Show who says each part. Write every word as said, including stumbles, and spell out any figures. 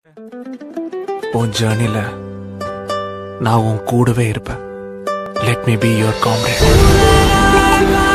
Speaker 1: உன் ஜர்னில நான் உன் கூடவே இருப்பேன். Let me be your comrade.